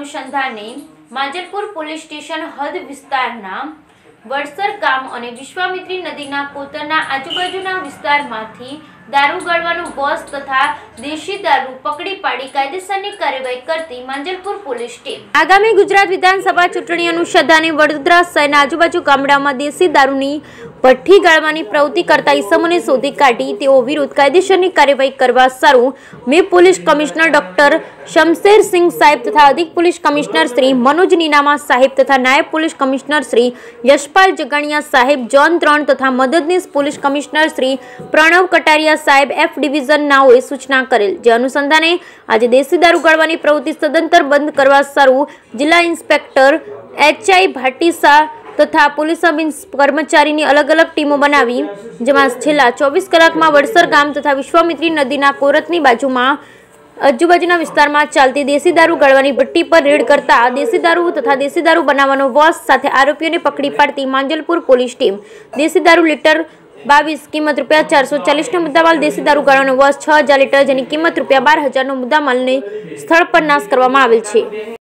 અનુસંધાને Manjalpur police station હદ વિસ્તારના વડસર ગામ અને વિશ્વામિત્રી નદીના કોતરના આજુબાજુના વિસ્તારમાંથી દારૂ ગળવાનું બોસ તથા દેશી દારૂ પકડી પાડી કાયદેસરની કાર્યવાહી કરતી માંજલપુર પોલીસ ટીમ આગામી ગુજરાત વિધાનસભા ચૂંટણી અનુસંધાને વડોદરા શહેરના આજુબાજુ ગામડામાં દેશી દારૂની ભઠ્ઠી ગાળવાની પ્રવૃત્તિ કરતા ઇસમોને શોધી કાઢી તેઓ વિરુદ્ધ કાયદેસરની કાર્યવાહી કરવા સારું મેં પોલીસ કમિશનર ડોક્ટર શમશેરસિંહ સાહેબ તથા અધિક પોલીસ કમિશનર શ્રી મનોજ નીનામા સાહેબ તથા નાયબ પોલીસ કમિશનર શ્રી યશપાલ જગણિયા સાહેબ ઝોન 3 તથા મદદનીશ પોલીસ કમિશનર શ્રી પ્રણવ કટારિયા સાહેબ એફ ડિવિઝન નાઓએ સૂચના કરેલ, જે અનુસંધાને આજે દેશી દારૂ ગાળવાની પ્રવૃત્તિ સદંતર બંધ કરવા સારું જિલ્લા ઇન્સ્પેક્ટર એચ.આઈ. ભાટીસા તથા પોલીસ સબ કર્મચારીની અલગ અલગ ટીમો બનાવી, જેમાં છેલ્લા 24 કલાકમાં વડસર ગામ તથા વિશ્વામિત્રી નદીના કોરતની બાજુમાં આજુબાજુના વિસ્તારમાં ચાલતી દેશી દારૂ ગાળવાની ભઠ્ઠી પર રેડ કરતા દેશી દારૂ તથા દેશી દારૂ બનાવવાનો વોશ સાથે આરોપીઓને પકડી પાડતી માંજલપુર પોલીસ ટીમ દેશી દારૂ લીટર 22 કિંમત ₹440નો મુદ્દામાલ, દેશી દારૂ ગાળવાનો વોશ 6000 લીટર જેની કિંમત ₹12,000નો મુદ્દામાલને સ્થળ પર નાશ કરવામાં આવેલ છે।